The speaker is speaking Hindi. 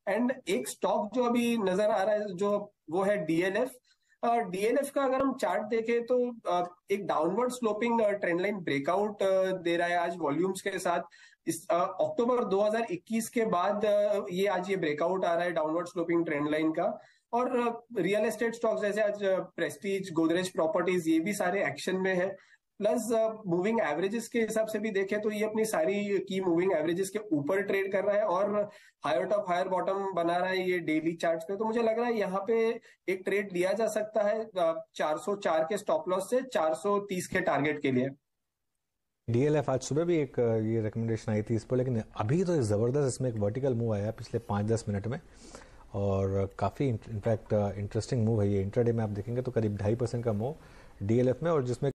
एंड एक स्टॉक जो अभी नजर आ रहा है जो वो है डीएलएफ। डीएलएफ का अगर हम चार्ट देखें तो एक downward sloping trend line breakout दे रहा है आज वॉल्यूम्स के साथ। इस अक्टूबर 2021 के बाद ये आज ये ब्रेकआउट आ रहा है डाउनवर्ड स्लोपिंग ट्रेंड लाइन का। और रियल एस्टेट स्टॉक्स जैसे आज प्रेस्टीज, गोदरेज प्रॉपर्टीज, ये भी सारे एक्शन में है। प्लस मूविंग एवरेजेस के हिसाब से भी देखें तो ये अपनी सारी की मूविंग एवरेजेस के ऊपर ट्रेड कर रहा है और हायर टॉप हायर बॉटम बना रहा है ये डेली चार्ट्स पे। तो मुझे लग रहा है यहाँ पे एक ट्रेड लिया जा सकता है 404 के स्टॉप लॉस से 430 के टारगेट के लिए। डीएलएफ आज सुबह भी एक ये रिकमेंडेशन आई थी इस पर, लेकिन अभी तो जबरदस्त इसमें एक वर्टिकल मूव आया पिछले 5-10 मिनट में और काफ़ी इनफैक्ट इंटरेस्टिंग मूव है ये। इंट्राडे में आप देखेंगे तो करीब 2.5% का मूव डीएलएफ में, और जिसमें